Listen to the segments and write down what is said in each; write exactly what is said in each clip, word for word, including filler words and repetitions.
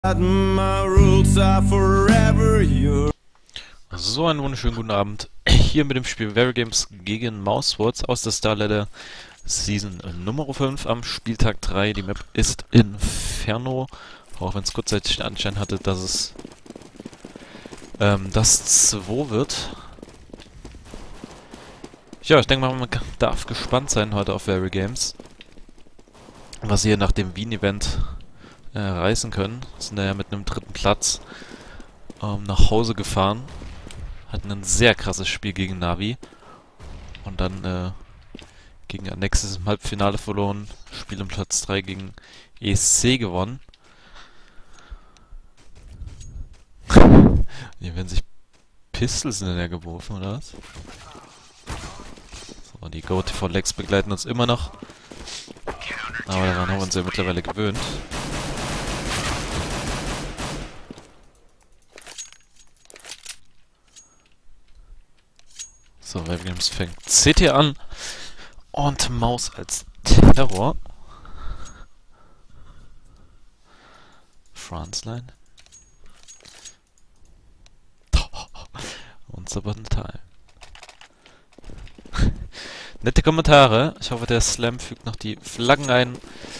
So, einen wunderschönen guten Abend. Hier mit dem Spiel Verigames gegen Mousewords aus der Starladder Season Nummer fünf am Spieltag drei. Die Map ist Inferno, auch wenn es kurzzeitig den Anschein hatte, dass es ähm, das zwei wird. Ja, ich denke mal, man darf gespannt sein heute auf Verigames, was sie hier nach dem Wien-Event äh, reißen können. Sind da ja mit einem dritten Platz ähm, nach Hause gefahren. Hatten ein sehr krasses Spiel gegen Navi. Und dann äh, gegen Annexus im Halbfinale verloren. Spiel um Platz drei gegen E S C gewonnen. Hier werden sich Pistols hinterher geworfen, oder was? So, die GoTV-Legs begleiten uns immer noch. Aber daran haben wir uns ja mittlerweile gewöhnt. So, Verigames fängt C T an und Maus als Terror. Franzline. Und Sabotage. Nette Kommentare. Ich hoffe, der Slam fügt noch die Flaggen ein.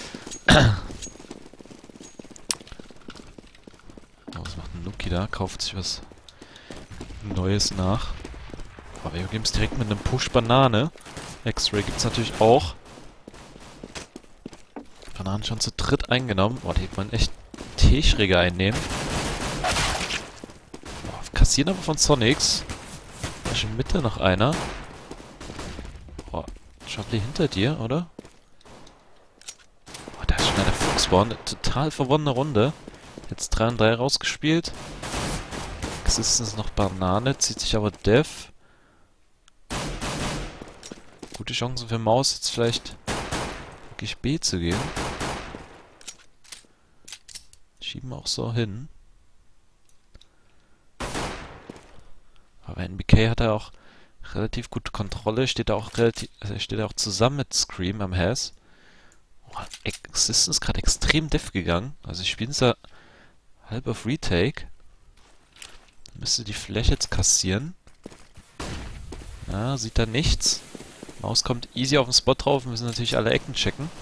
Oh, was macht ein Nuki da? Kauft sich was Neues nach. Aber wir geben es direkt mit einem Push-Banane. X-Ray gibt es natürlich auch. Bananen schon zu dritt eingenommen. Boah, die hätte man echt T-Schräge einnehmen. Boah, kassieren aber von Sonics. Da ist schon Mitte noch einer. Boah, Charlie hinter dir, oder? Boah, da ist schon einer Fuchsborn. Eine total verwonnene Runde. Jetzt drei und drei rausgespielt. Existence noch Banane, zieht sich aber Dev. Gute Chancen für Maus, jetzt vielleicht wirklich B zu gehen. Schieben auch so hin. Aber in B K hat er auch relativ gute Kontrolle, steht er auch relativ, also steht er auch zusammen mit Scream am Hass. Oh, Existence ist gerade extrem dev gegangen. Also ich spiele es ja halb auf Retake. Müsste die Fläche jetzt kassieren. Ja, sieht da nichts. Maus kommt easy auf den Spot drauf. Wir müssen natürlich alle Ecken checken.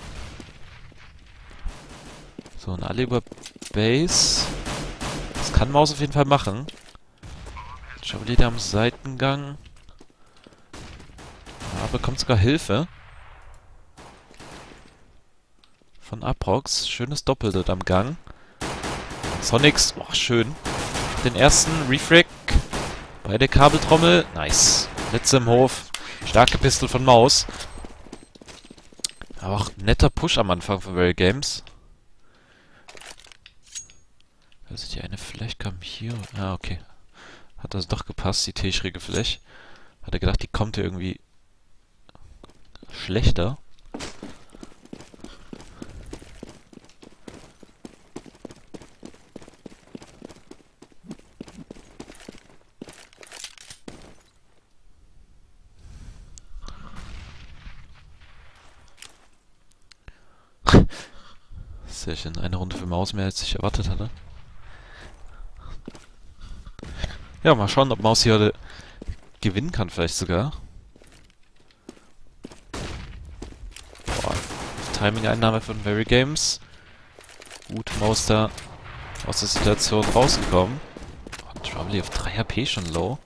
So, und alle über Base. Das kann Maus auf jeden Fall machen. Chevalier am Seitengang. Ja, bekommt sogar Hilfe. Von Aprox. Schönes Doppel dort am Gang. Sonics, oh, schön. Den ersten Refrag. Beide Kabeltrommel. Nice. Letzte im Hof. Starke Pistol von Maus. Aber auch netter Push am Anfang von Verigames. Also die eine Flash kam hier. Ah, okay. Hat also doch gepasst, die T-Schräge Flash. Hat er gedacht, die kommt hier irgendwie schlechter. Sehr schön. Eine Runde für Maus mehr, als ich erwartet hatte. Ja, mal schauen, ob Maus hier heute gewinnen kann, vielleicht sogar. Boah. Timing-Einnahme von Verigames. Gut, Maus da aus der Situation rausgekommen. Oh, Trouble auf drei H P schon low.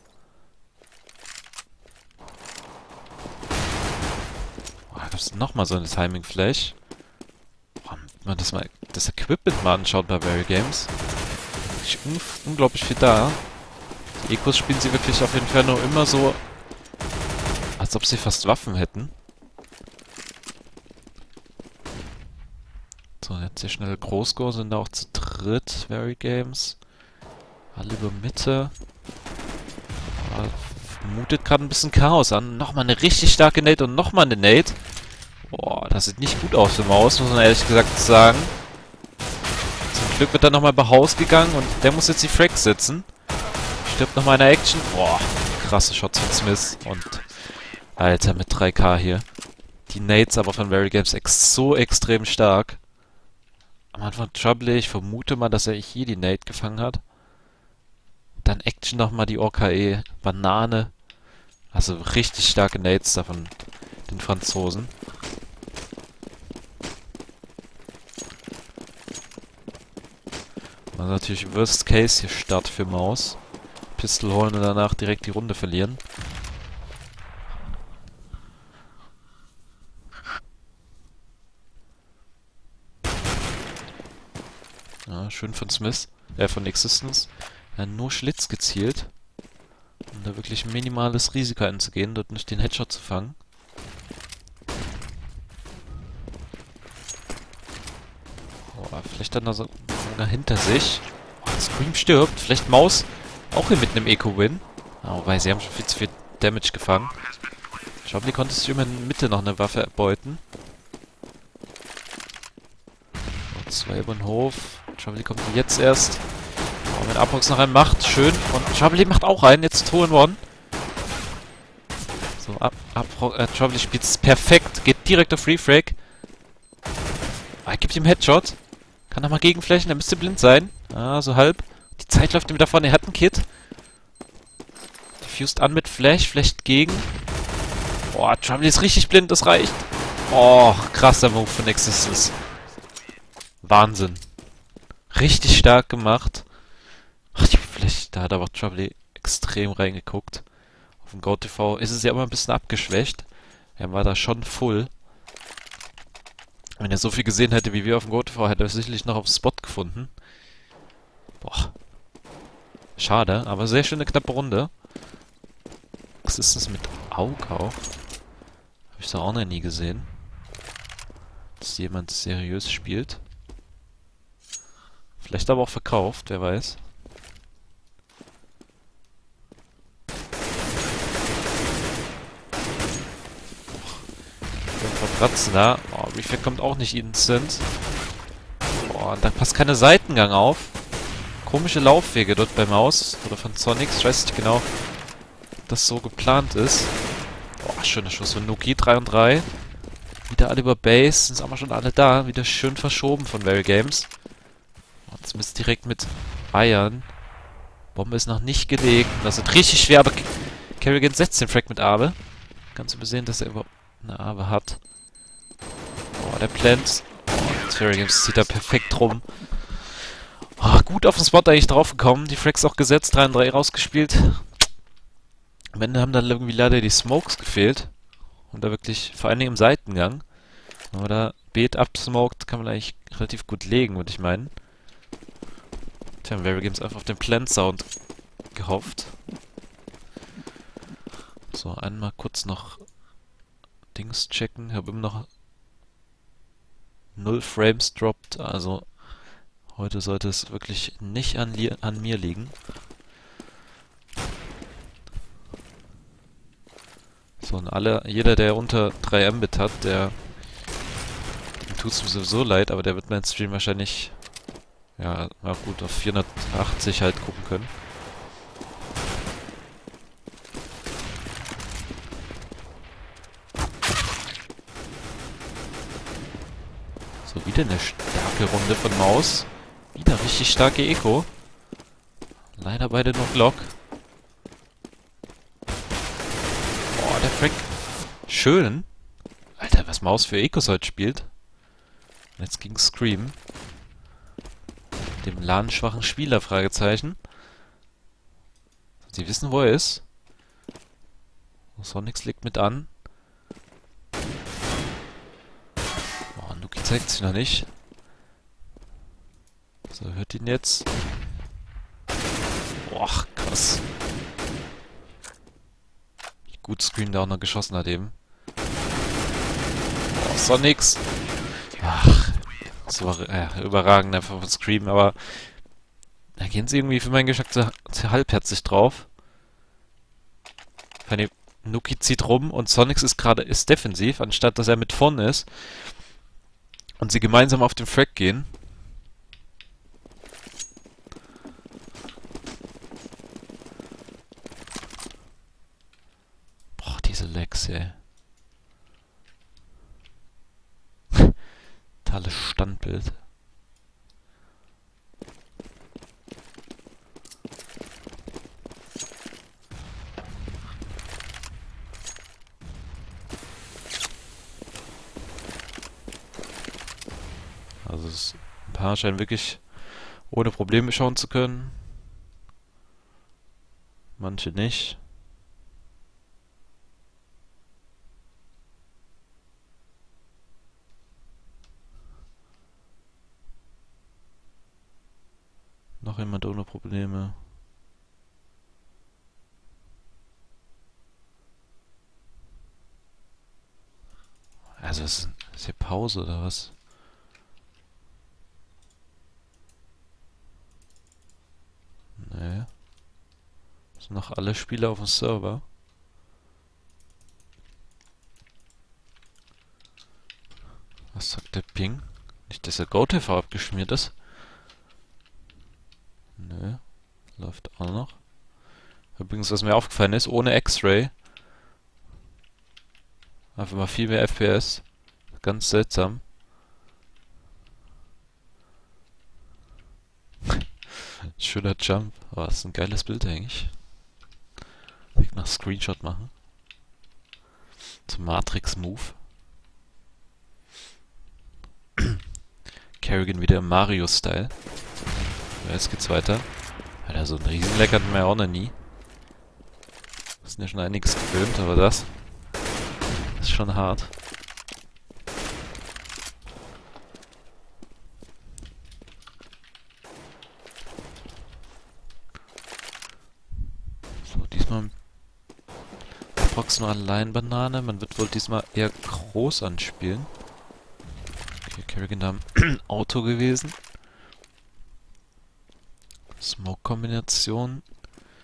Oh, da gab es nochmal so eine Timing-Flash. Wenn man das mal das Equipment mal anschaut bei Verigames, ist un unglaublich viel da. Die Ecos spielen sie wirklich auf Inferno immer so, als ob sie fast Waffen hätten. So, jetzt hier schnell Großscore, sind da auch zu dritt Verigames. Alle über Mitte. Aber mutet gerade ein bisschen Chaos an. Nochmal eine richtig starke Nade und nochmal eine Nade. Boah, das sieht nicht gut aus für Maus, muss man ehrlich gesagt sagen. Zum Glück wird er nochmal bei Haus gegangen und der muss jetzt die Frags setzen. Stirbt nochmal in der Action. Boah, krasse Shots von Smith. Und Alter, mit drei K hier. Die Nades aber von Verigames ex so extrem stark. am Anfang Trouble, ich vermute mal, dass er hier die Nate gefangen hat. Dann Action nochmal die O K E, Banane. Also richtig starke Nades da von den Franzosen. Also natürlich Worst Case hier Start für Maus. Pistol holen und danach direkt die Runde verlieren. Ja, schön von Smith, äh, von Existence. Er hat nur Schlitz gezielt, um da wirklich minimales Risiko einzugehen, dort nicht den Headshot zu fangen. Oh, vielleicht dann noch so hinter sich. Oh, Scream stirbt, vielleicht Maus auch hier mit einem Eco-Win. Oh, wobei, sie haben schon viel zu viel Damage gefangen. Chablis konnte sich immer in der Mitte noch eine Waffe erbeuten. Oh, zwei über den Hof. Chablis kommt jetzt erst. Oh, wenn Apox noch einen macht, schön. Und Chablis macht auch einen, jetzt zwei in one. So, ab, ab, äh, Chablis spielt es perfekt, geht direkt auf Refrag. Ah, er gibt ihm Headshot. Kann nochmal gegenflächen, er müsste blind sein. Ah, so halb. Die Zeit läuft ihm davon, er hat einen Kit. Diffused an mit Flash, flasht gegen. Boah, Chablis ist richtig blind, das reicht. Oh, krasser Move von Existence. Wahnsinn. Richtig stark gemacht. Ach, die Flash, da hat aber Chablis extrem reingeguckt. Auf dem GoTV ist es ja immer ein bisschen abgeschwächt. Er war da schon full. Wenn er so viel gesehen hätte wie wir auf dem GoTV, hätte er sicherlich noch auf den Spot gefunden. Boah. Schade, aber sehr schöne knappe Runde. Was ist das mit Aug auch? Habe ich da auch noch nie gesehen. Dass jemand seriös spielt. Vielleicht aber auch verkauft, wer weiß. Verpratzen da. Oh, Reflect kommt auch nicht instant. Boah, da passt keine Seitengang auf. Komische Laufwege dort bei Maus. Oder von Sonics. Ich weiß nicht genau, ob das so geplant ist. Boah, schöner Schuss von Nuki. drei und drei. Wieder alle über Base. Sind aber schon alle da. Wieder schön verschoben von Very Games. Und jetzt müsst direkt mit Eiern. Bombe ist noch nicht gelegt. Das wird richtig schwer, aber Kerrigan setzt den Frag mit Abe. Ganz übersehen, dass er überhaupt eine Abe hat. Oh, der Plant. Oh, Very Games zieht da perfekt rum. Oh, gut auf den Spot eigentlich draufgekommen. Die Frags auch gesetzt. drei und drei rausgespielt. Am Ende haben dann irgendwie leider die Smokes gefehlt. Und da wirklich, vor allen Dingen im Seitengang. Aber da Beet absmoked, kann man eigentlich relativ gut legen, würde ich meinen. Tja, Very Games einfach auf den Plant-Sound gehofft. So, einmal kurz noch Dings checken. Ich habe immer noch null Frames droppt, also heute sollte es wirklich nicht an, an mir liegen. So, und alle, jeder, der unter drei Mbit hat, der dem tut es mir sowieso leid, aber der wird meinen Stream wahrscheinlich, ja, mal gut auf vierhundertachtzig halt gucken können. So, wieder eine starke Runde von Maus. Wieder richtig starke Eco. Leider beide nur Glock. Boah, der Frank. Schön. Alter, was Maus für Ecos heute spielt. Und jetzt gegen Scream. Dem LAN-schwachen Spieler, Fragezeichen. Sie wissen, wo er ist. Sonics legt mit an. Oh, Nuki zeigt sich noch nicht. So, hört ihn jetzt. Boah, krass. Gut Screen da auch noch geschossen hat eben. Boah, Sonics. Ach, das war äh, überragend einfach von Scream, aber da gehen sie irgendwie für meinen Geschmack zu, zu halbherzig drauf. Wenn Nuki zieht rum und Sonics ist gerade ist defensiv, anstatt dass er mit vorne ist. Und sie gemeinsam auf den Frag gehen. Boah, diese Lags, ey. Totales Standbild. paar scheinen wirklich ohne Probleme schauen zu können. Manche nicht. Noch jemand ohne Probleme. Also ist, ist hier Pause oder was? Nee. Sind noch alle Spieler auf dem Server. Was sagt der Ping? Nicht, dass der GoTV abgeschmiert ist. Nö. Läuft auch noch. Übrigens, was mir aufgefallen ist, ohne X-Ray einfach mal viel mehr F P S. Ganz seltsam. Schöner Jump. Oh, das ist ein geiles Bild eigentlich. Ich noch Screenshot machen. Zum Matrix-Move. Kerrigan wieder im Mario-Style. Ja, jetzt geht's weiter. Alter, so einen Riesenleck hatten wir ja auch noch nie. Wir sind ja schon einiges gewöhnt, aber das ist schon hart. So, diesmal Aprox nur allein Banane. Man wird wohl diesmal eher groß anspielen. Okay, Kerrigan da im Auto gewesen. Smoke-Kombination.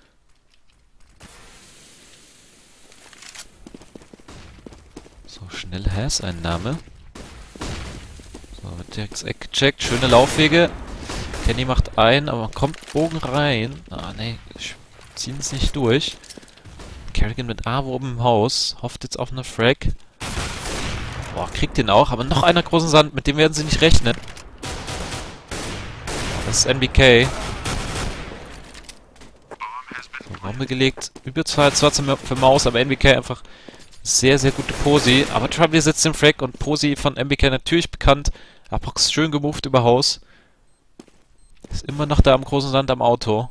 So, schnell Has-Einnahme. So, wird direkt das Eck gecheckt. Schöne Laufwege. Kenny macht ein, aber man kommt Bogen rein. Ah, ne, ziehen es nicht durch. Kerrigan mit A oben im Haus. Hofft jetzt auf eine Frag. Boah, kriegt den auch. Aber noch einer großen Sand. Mit dem werden sie nicht rechnen. Das ist N B K. So, Bombe gelegt. Überzahl zwar für Maus, aber N B K einfach sehr, sehr gute Posi. Aber Trouble setzt den Frag und Posi von N B K natürlich bekannt. Aprox schön gemoved über Haus. Ist immer noch da am großen Sand am Auto.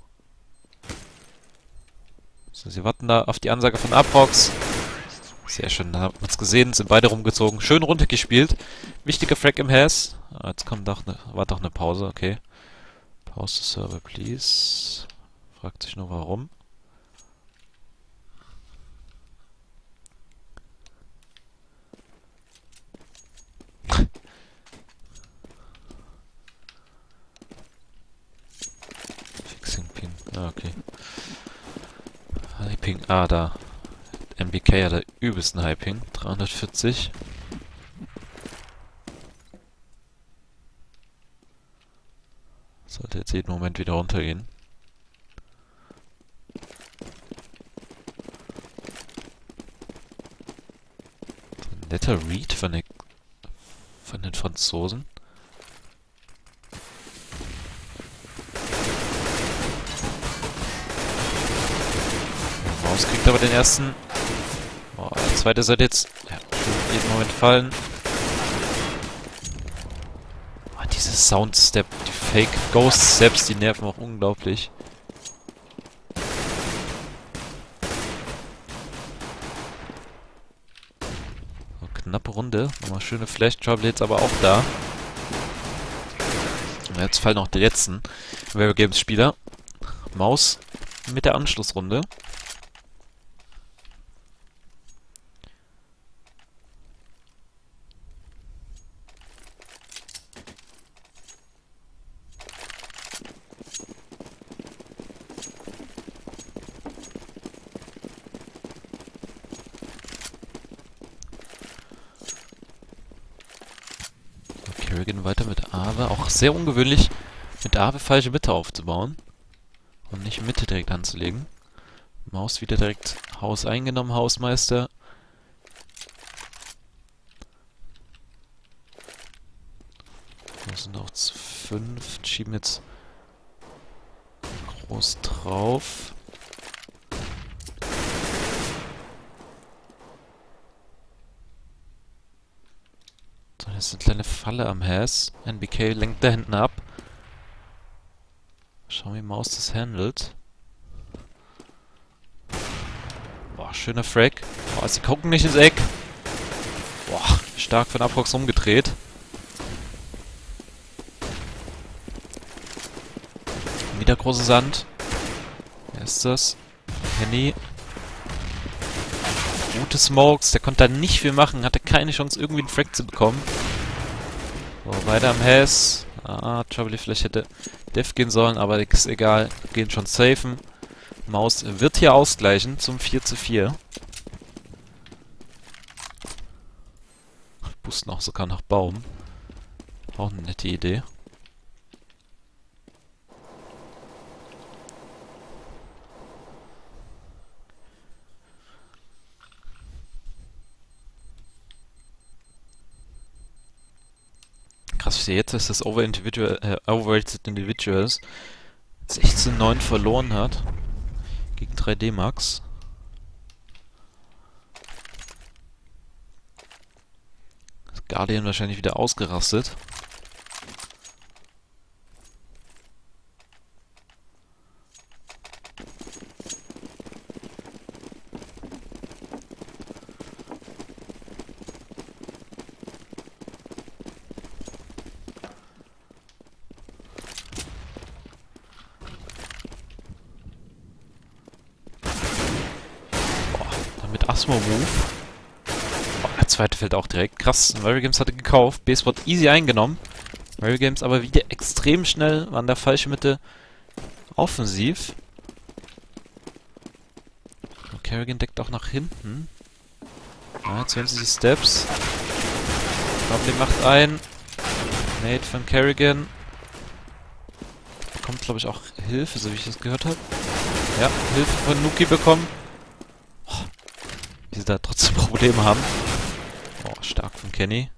So, sie warten da auf die Ansage von Aprox. Sehr schön, da hat man es gesehen, sind beide rumgezogen. Schön runtergespielt. Wichtiger Frag im Has. Ah, jetzt kommt doch ne, war doch eine Pause, okay. Pause Server, please. Fragt sich nur warum. Fixing Pin. Ah, okay. High Ping. Ah, da. N B K hat der übelsten High Ping. dreihundertvierzig. Sollte jetzt jeden Moment wieder runtergehen. So ein netter Read von, der, von den Franzosen. Maus kriegt aber den ersten. Oh, der zweite sollte jetzt ja, jeden Moment fallen. Oh, diese Soundstep, die Fake Ghost Steps, die nerven auch unglaublich. So, knappe Runde. Nochmal schöne Flash Trouble jetzt aber auch da. Und jetzt fallen auch die letzten Rare Games Spieler. Maus mit der Anschlussrunde. Kerrigan weiter mit Awe. Auch sehr ungewöhnlich, mit Awe falsche Mitte aufzubauen. Und nicht Mitte direkt anzulegen. Maus wieder direkt Haus eingenommen, Hausmeister. Da sind auch fünf. Schieben jetzt groß drauf. So, jetzt eine kleine Falle am Has. N B K lenkt da hinten ab. Schauen wir, wie Maus das handelt. Boah, schöner Frag. Boah, sie gucken nicht ins Eck. Boah, stark von Aprox umgedreht. Wieder große Sand. Wer ist das? Henny. Gute Smokes. Der konnte da nicht viel machen. Hatte keine Chance, irgendwie einen Frag zu bekommen. So, weiter am Has. Ah, Trouble vielleicht hätte Def gehen sollen, aber ist egal. Gehen schon safen. Maus wird hier ausgleichen zum vier zu vier. Boosten auch sogar nach Baum. Auch eine nette Idee. Krass, ich sehe jetzt, dass das Over Individual, äh, Overrated Individuals sechzehn neun verloren hat. Gegen drei D Max. Guardian wahrscheinlich wieder ausgerastet. Boah, dann mit Asmo-Move. Der zweite fällt auch direkt. Krass, Mario Games hatte gekauft. B-Spot easy eingenommen. Mario Games aber wieder extrem schnell an der falschen Mitte offensiv. Und Kerrigan deckt auch nach hinten. Ja, jetzt hören sie die Steps. Problem macht ein. Nate von Kerrigan. Bekommt, glaube ich, auch Hilfe, so wie ich das gehört habe. Ja, Hilfe von Nuki bekommen. Oh, wie sie da trotzdem Probleme haben. Oh, stark von Kenny.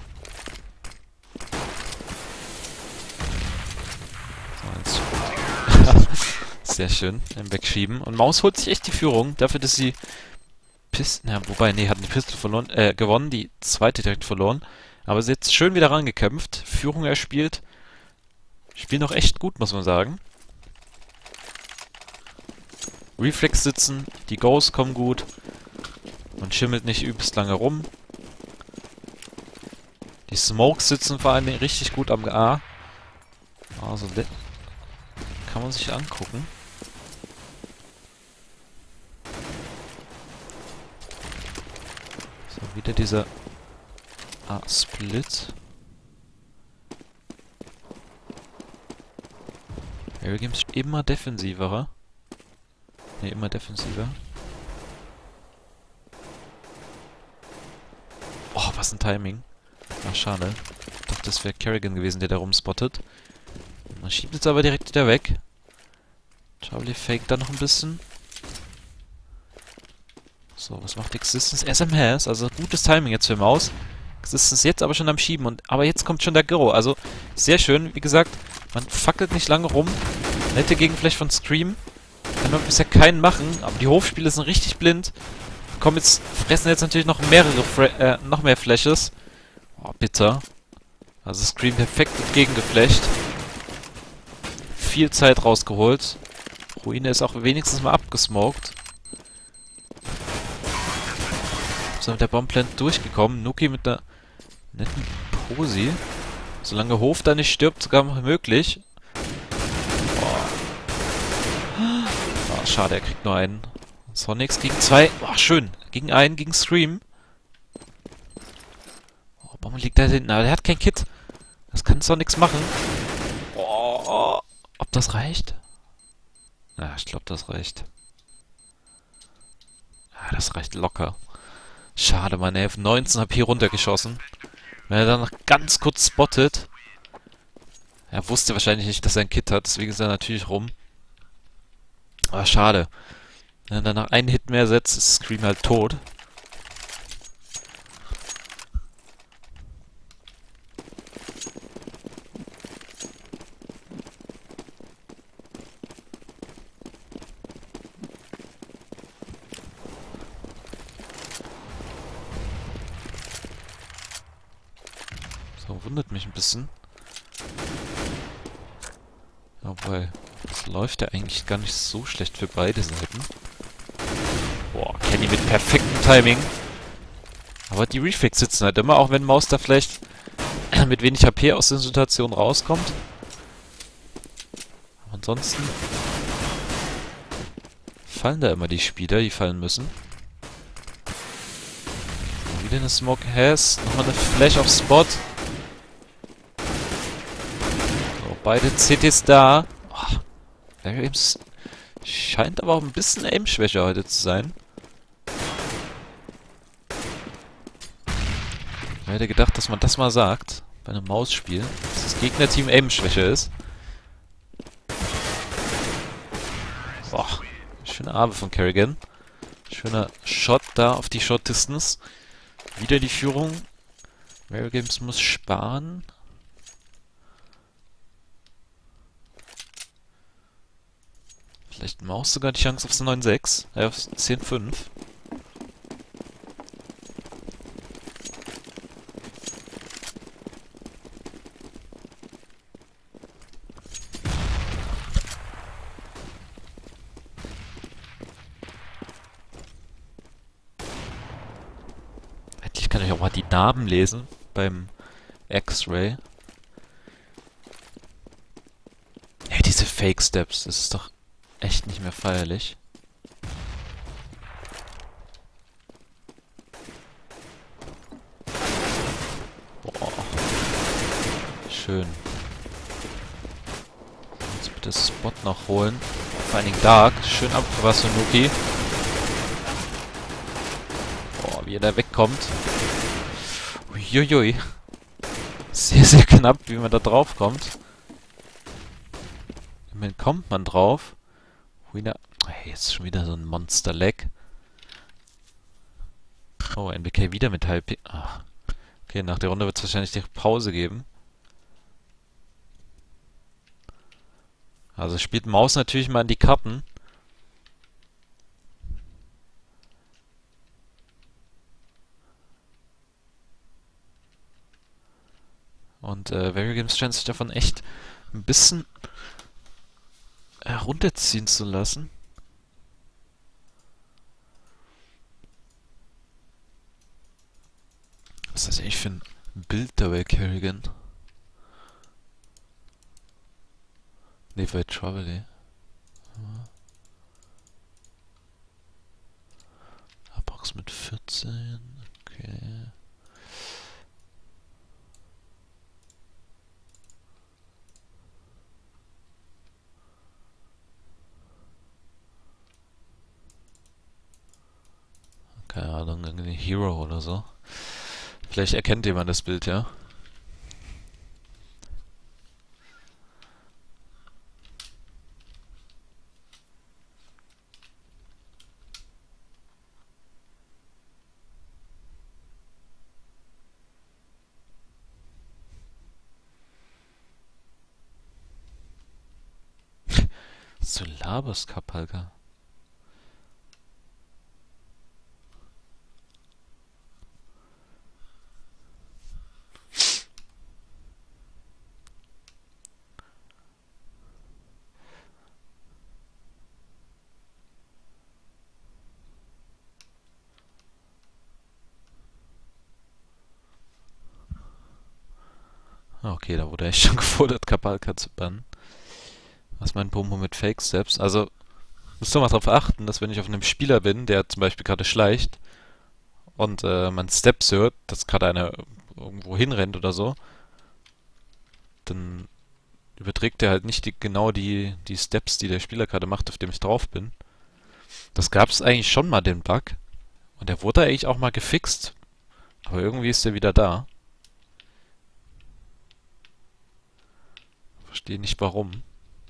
So, sehr schön. Im Wegschieben. Und Maus holt sich echt die Führung. Dafür, dass sie Pisten... Ja, wobei, nee, hat die Pistol verloren, äh, gewonnen. Die zweite direkt verloren. Aber sie hat jetzt schön wieder rangekämpft. Führung erspielt. Spielen noch echt gut, muss man sagen. Reflex sitzen. Die Goes kommen gut. Man schimmelt nicht übelst lange rum. Die Smokes sitzen vor allem richtig gut am A. Also, kann man sich angucken. So, wieder dieser A-Split. Mario Games immer defensiverer. Ne, immer defensiver. Oh, was ein Timing. Ach, schade. Ich dachte, das wäre Kerrigan gewesen, der da rumspottet. Man schiebt jetzt aber direkt wieder weg. Charlie faked da noch ein bisschen. So, was macht Existence? S M Has, also gutes Timing jetzt für Maus. Existence jetzt aber schon am Schieben. Und aber jetzt kommt schon der Giro. Also sehr schön, wie gesagt. Man fackelt nicht lange rum. Nette Gegenfläche von Scream. Kann man bisher keinen machen, aber die Hofspiele sind richtig blind. Kommen jetzt, fressen jetzt natürlich noch mehrere, Fre äh, noch mehr Flashes. Oh, bitter. Also Scream perfekt entgegengeflecht. Viel Zeit rausgeholt. Ruine ist auch wenigstens mal abgesmoked. So, mit der Bombplant durchgekommen. Nuki mit einer netten Posi. Solange Hof da nicht stirbt, sogar noch möglich. Oh, schade, er kriegt nur einen. Sonics gegen zwei. Oh, schön. Gegen einen, gegen Scream. Oh, warum liegt da hinten? Aber der hat kein Kit. Das kann Sonics machen. Oh, ob das reicht? Ja, ich glaube, das reicht. Ja, das reicht locker. Schade, Mann, er hat neunzehn H P runtergeschossen. Wenn er dann noch ganz kurz spottet. Er wusste wahrscheinlich nicht, dass er ein Kit hat, deswegen ist er natürlich rum. Aber schade. Wenn er dann noch einen Hit mehr setzt, ist Scream halt tot. So, wundert mich ein bisschen. Obwohl, es läuft ja eigentlich gar nicht so schlecht für beide Seiten. Boah, Kenny mit perfektem Timing. Aber die Reflex sitzen halt immer, auch wenn Maus da vielleicht mit wenig H P aus der Situation rauskommt. Aber ansonsten fallen da immer die Spieler, die fallen müssen. Wieder eine Smoke Has, nochmal eine Flash auf Spot. So, beide C Ts da. Oh, Varigames scheint aber auch ein bisschen Aim-Schwäche heute zu sein. Wer hätte gedacht, dass man das mal sagt, bei einem Mausspiel, dass das Gegnerteam Aim-Schwäche ist. Boah, schöne Arme von Kerrigan. Schöner Shot da auf die Shot Distance. Wieder die Führung. Varigames muss sparen. Vielleicht Maus sogar die Chance aufs neun sechs, äh, aufs zehn fünf. Ich kann euch auch mal die Namen lesen beim X-Ray. Hey, diese Fake Steps, das ist doch echt nicht mehr feierlich. Boah. Schön. Jetzt bitte Spot noch holen. Vor allen Dingen Dark. Schön abgepasst von Nuki. Boah, wie er da wegkommt. Uiuiui. Sehr, sehr knapp, wie man da drauf kommt. Immerhin kommt man drauf. Winner. Hey, jetzt schon wieder so ein Monster-Lag. Oh, N B K wieder mit halb P. Ach. Okay, nach der Runde wird es wahrscheinlich die Pause geben. Also spielt Maus natürlich mal in die Karten. Und äh, Varigames scheint sich davon echt ein bisschen herunterziehen zu lassen. Was ist das eigentlich für ein Bild dabei, Kerrigan? Ne, bei Trouble. Box mit vierzehn. Okay. Keine Ahnung, irgendwie Hero oder so. Vielleicht erkennt jemand das Bild, ja? Was du laberst, Kapalka? Okay, da wurde echt schon gefordert, Kapalka zu bannen. Was mein Pomo mit Fake Steps? Also, musst du mal darauf achten, dass wenn ich auf einem Spieler bin, der zum Beispiel gerade schleicht und äh, man Steps hört, dass gerade einer irgendwo hinrennt oder so, dann überträgt er halt nicht die, genau die, die Steps, die der Spieler gerade macht, auf dem ich drauf bin. Das gab es eigentlich schon mal, den Bug. Und der wurde eigentlich auch mal gefixt. Aber irgendwie ist der wieder da. Verstehe nicht warum.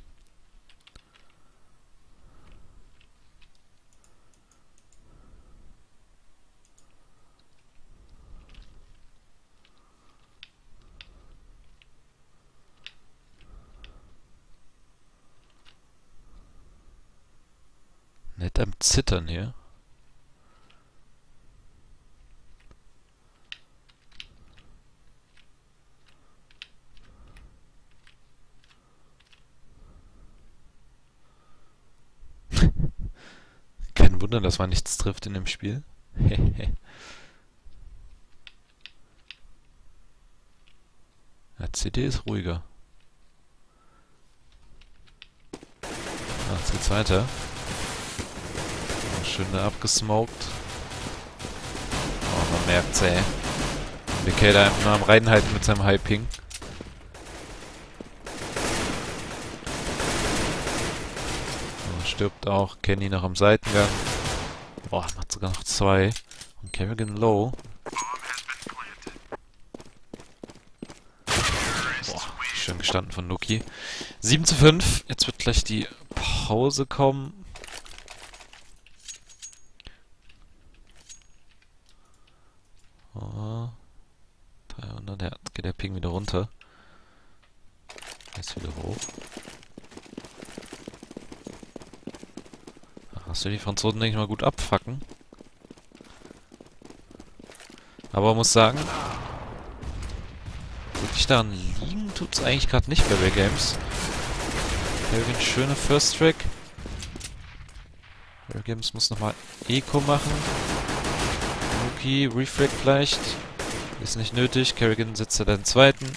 Nett am Zittern hier. Kein Wunder, dass man nichts trifft in dem Spiel. Ja, C D ist ruhiger. Ah, jetzt geht's weiter. Oh, schön da abgesmoked. Oh, man merkt's, ey. B K da einfach nur am Reinhalten mit seinem High-Ping. Oh, stirbt auch. Kenny noch am Seitengang. Boah, macht sogar noch zwei. Und Kerrigan low. Boah, schön gestanden von Nuki. sieben zu fünf. Jetzt wird gleich die Pause kommen. Oh. dreihundert, ja, jetzt geht der Ping wieder runter. Jetzt wieder hoch. Hast du die Franzosen, denke ich mal, gut abfacken. Aber man muss sagen, wirklich daran liegen tut es eigentlich gerade nicht bei Rare Games. Kerrigan, schöne First Track. Rare Games muss nochmal Eco machen. Nuki, Refrag vielleicht. Ist nicht nötig. Kerrigan setzt ja den zweiten.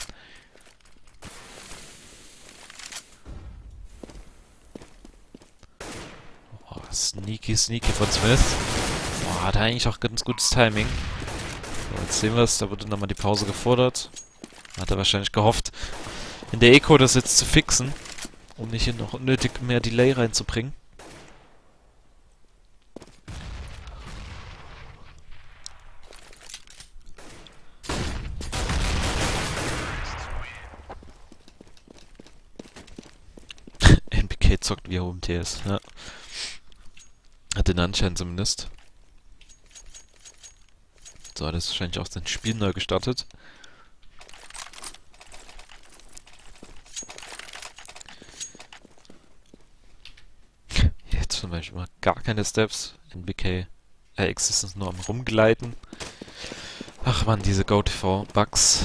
Oh, sneaky, sneaky von Smith. Boah, hat er eigentlich auch ganz gutes Timing. So, jetzt sehen wir es. Da wurde nochmal die Pause gefordert. Hat er wahrscheinlich gehofft, in der Eco das jetzt zu fixen, um nicht hier noch unnötig mehr Delay reinzubringen. N B K zockt wie er O M T ist, ja. Hat den Anschein zumindest. So, das ist wahrscheinlich auch sein Spiel neu gestartet. Jetzt zum Beispiel mal gar keine Steps. N B K, äh, Existence nur am Rumgleiten. Ach man, diese GoTV-Bugs.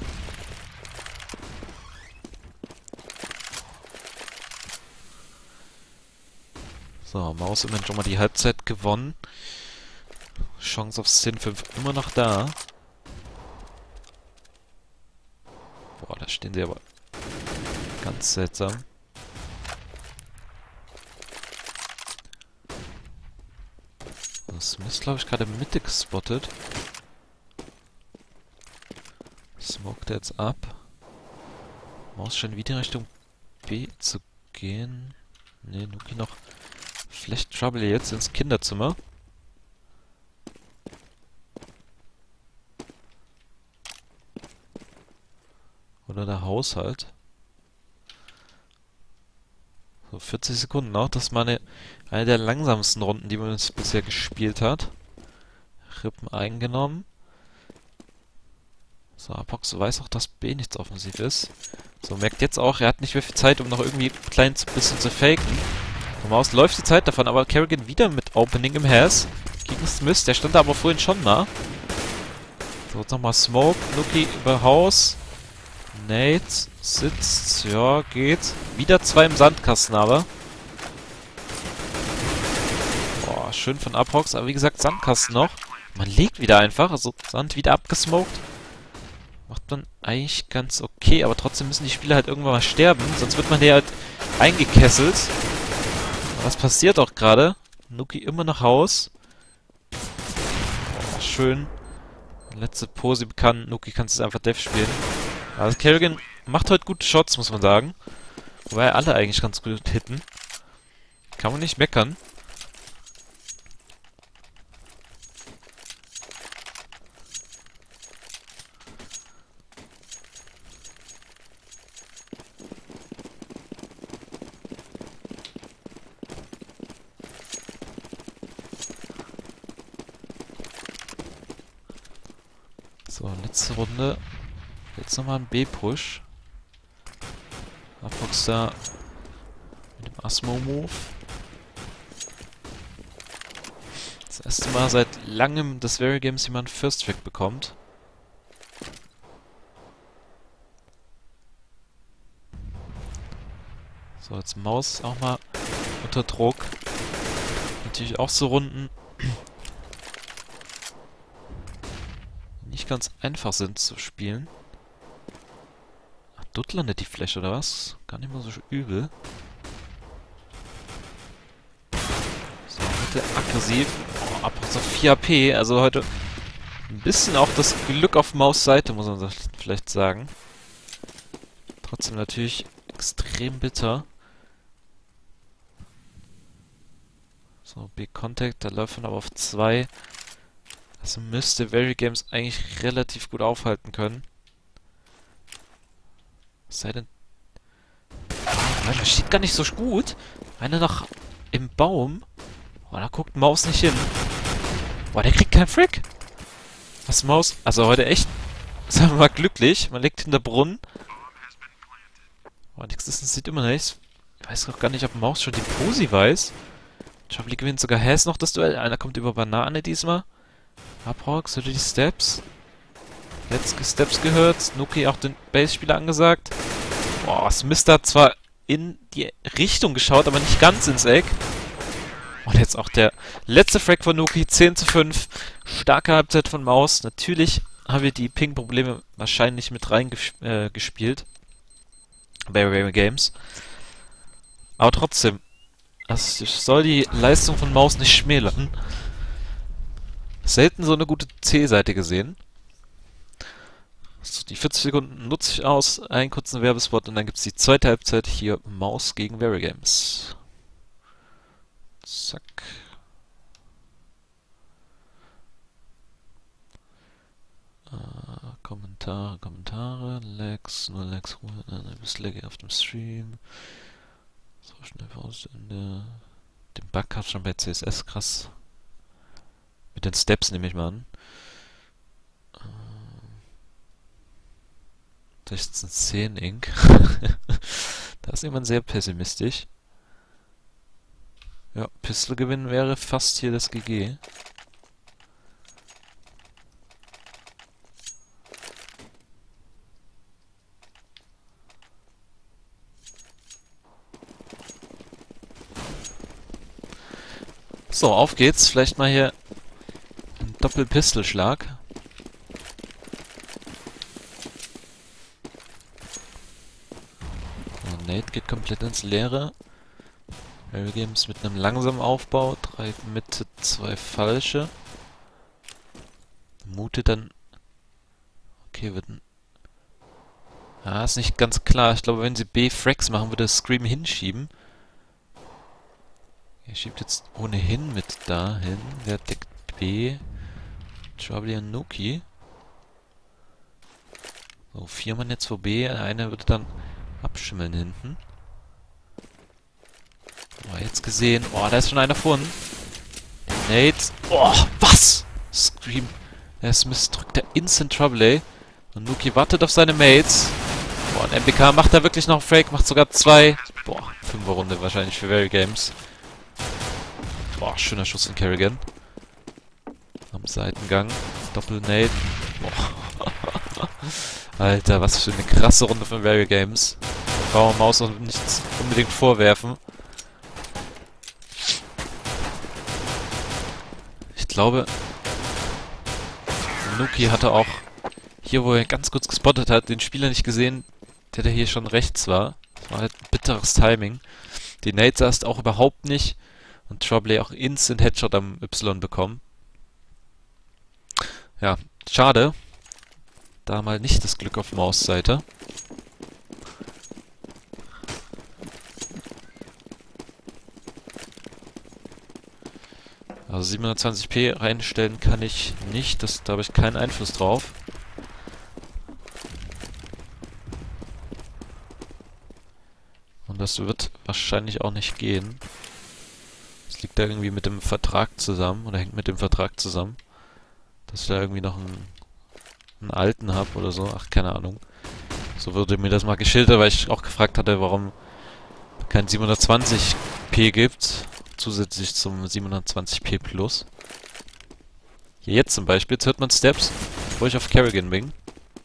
So, Maus immerhin schon mal die Halbzeit gewonnen. Chance auf zehn fünf immer noch da. Boah, da stehen sie aber ganz seltsam. Smith, glaube ich, gerade Mitte gespottet. Smoked er jetzt ab. Maus scheint wieder Richtung B zu gehen. Ne, Nuki noch Flash Trouble jetzt ins Kinderzimmer. Oder der Haushalt. So, vierzig Sekunden noch. Das ist mal eine, eine der langsamsten Runden, die man uns bisher gespielt hat. Rippen eingenommen. So, Apox weiß auch, dass B nichts offensiv ist. So, merkt jetzt auch, er hat nicht mehr viel Zeit, um noch irgendwie ein kleines bisschen zu faken. Von Maus läuft die Zeit davon, aber Kerrigan wieder mit Opening im Hass. Gegen Smith, der stand da aber vorhin schon mal. So, jetzt nochmal Smoke. Nuki über Haus. Nate sitzt, ja, geht. Wieder zwei im Sandkasten aber. Boah, schön von Apox, aber wie gesagt, Sandkasten noch. Man legt wieder einfach, also Sand wieder abgesmoked. Macht man eigentlich ganz okay, aber trotzdem müssen die Spieler halt irgendwann mal sterben, sonst wird man hier halt eingekesselt. Was passiert auch gerade? Nuki immer nach Haus. Oh, schön. Letzte Pose bekannt, Nuki kann es einfach Def spielen. Also Kerrigan macht heute gute Shots, muss man sagen. Wobei alle eigentlich ganz gut hitten. Kann man nicht meckern. So, letzte Runde. Jetzt nochmal ein B-Push. Apox da mit dem Asmo-Move. Das erste Mal seit langem des Rare Games jemand First Track bekommt. So, jetzt Maus auch mal unter Druck. natürlich auch so Runden, die nicht ganz einfach sind zu spielen. Ach, dort landet die Fläche, oder was? Gar nicht mal so übel. So, heute aggressiv. Oh, ab so vier H P, also heute ein bisschen auch das Glück auf Maus Seite, muss man vielleicht sagen. Trotzdem natürlich extrem bitter. So, Big Contact, da läuft man aber auf zwei. Also müsste Very Games eigentlich relativ gut aufhalten können. Es sei denn... Ah, das steht gar nicht so gut. Einer noch im Baum. Oh, da guckt Maus nicht hin. Boah, der kriegt keinen Frick. Was Maus... Also heute echt, sagen wir mal, glücklich. Man liegt hinter Brunnen. Oh, die Existence sieht immer nichts. Ich weiß auch gar nicht, ob Maus schon die Posi weiß. Chablis gewinnt sogar Has noch das Duell. Einer kommt über Banane diesmal. Abrox oder die Steps. Letzte Steps gehört. Nuki auch den Base-Spieler angesagt. Boah, Smith hat zwar in die Richtung geschaut, aber nicht ganz ins Eck. Und jetzt auch der letzte Frag von Nuki. zehn zu fünf. Starke Halbzeit von Maus. Natürlich haben wir die Ping-Probleme wahrscheinlich mit reingespielt. Äh, bei Very Games. Aber trotzdem. Das soll die Leistung von Maus nicht schmälern. Selten so eine gute C-Seite gesehen. So, die vierzig Sekunden nutze ich aus, einen kurzen Werbespot und dann gibt es die zweite Halbzeit hier Maus gegen Very Games. Zack. Äh, Kommentare, Kommentare, Lags, nur Lags, ein bisschen Lag auf dem Stream. So, schnell Pause-Ende. Den Bug hat schon bei C S S, krass. Mit den Steps nehme ich mal an. sechzehn zehn Ink. Da ist jemand sehr pessimistisch. Ja, Pistol gewinnen wäre fast hier das G G. So, auf geht's. Vielleicht mal hier ein Doppel-Pistolschlag. Nate geht komplett ins Leere. Very Games mit einem langsamen Aufbau. Drei Mitte, zwei falsche. Mutet dann... Okay, wird ein... Ah, ist nicht ganz klar. Ich glaube, wenn sie B-Frags machen, würde Scream hinschieben. Er schiebt jetzt ohnehin mit dahin. Wer deckt B? Chablis und Nuki. So, vier Mann jetzt vor B. Einer würde dann abschimmeln hinten. Oh, jetzt gesehen. Oh, da ist schon einer vorne. Nate. Oh, was? Scream. Der Smith drückt der Instant Trouble, ey. Und Nuki wartet auf seine Mates. Boah, und M B K macht da wirklich noch einen Frag. Macht sogar zwei. Boah, fünfer Runde wahrscheinlich für Very Games. Boah, schöner Schuss von Kerrigan. Am Seitengang. Doppel-Nate. Boah. Alter, was für eine krasse Runde von Very Games. Kann man Maus auch nichts unbedingt vorwerfen. Ich glaube, Nuki hatte auch hier, wo er ganz kurz gespottet hat, den Spieler nicht gesehen, der da hier schon rechts war. Das war halt ein bitteres Timing. Die Nate saß auch überhaupt nicht. Und Trouble auch Instant Headshot am Y bekommen. Ja, schade. Da mal nicht das Glück auf Maus-Seite. Also siebenhundertzwanzig p reinstellen kann ich nicht. Das, da habe ich keinen Einfluss drauf. Und das wird wahrscheinlich auch nicht gehen. Das liegt da irgendwie mit dem Vertrag zusammen. Oder hängt mit dem Vertrag zusammen. Dass ich da irgendwie noch einen, einen alten habe oder so. Ach, keine Ahnung. So wurde mir das mal geschildert, weil ich auch gefragt hatte, warum kein siebenhundertzwanzig p gibt. Zusätzlich zum siebenhundertzwanzig p Plus. Hier jetzt zum Beispiel. Jetzt hört man Steps, bevor ich auf Kerrigan bin.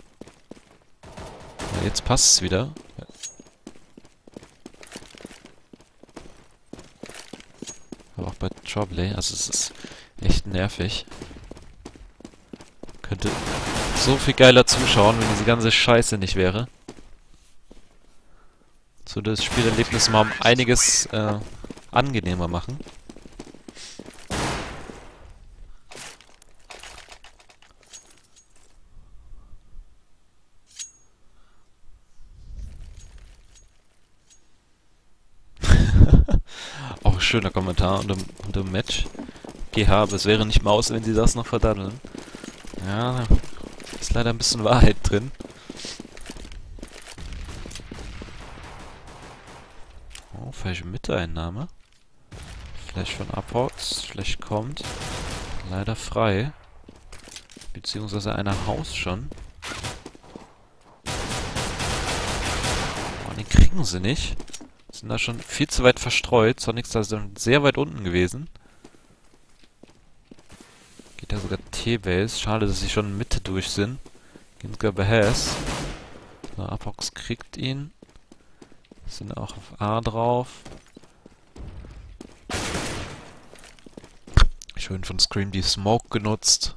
Ja, jetzt passt es wieder. Ja. Aber bei Trouble. Also es ist echt nervig. Könnte so viel geiler zuschauen, wenn diese ganze Scheiße nicht wäre. So das Spielerlebnis mal um einiges äh, angenehmer machen. Auch schöner Kommentar unter, unter dem Match. G H, aber es wäre nicht Maus, wenn sie das noch verdaddeln. Ja, ist leider ein bisschen Wahrheit drin. Oh, falsche Mitteleinnahme. Flash von Apox, Flash kommt. Leider frei. Beziehungsweise einer Haus schon. Oh, den kriegen sie nicht. Sind da schon viel zu weit verstreut. Sonics da sind sehr weit unten gewesen. Geht da sogar T-Base. Schade, dass sie schon Mitte durch sind. Gehen sogar bei Has. So, Apox kriegt ihn. Sind auch auf A drauf. Schön von Scream die Smoke genutzt.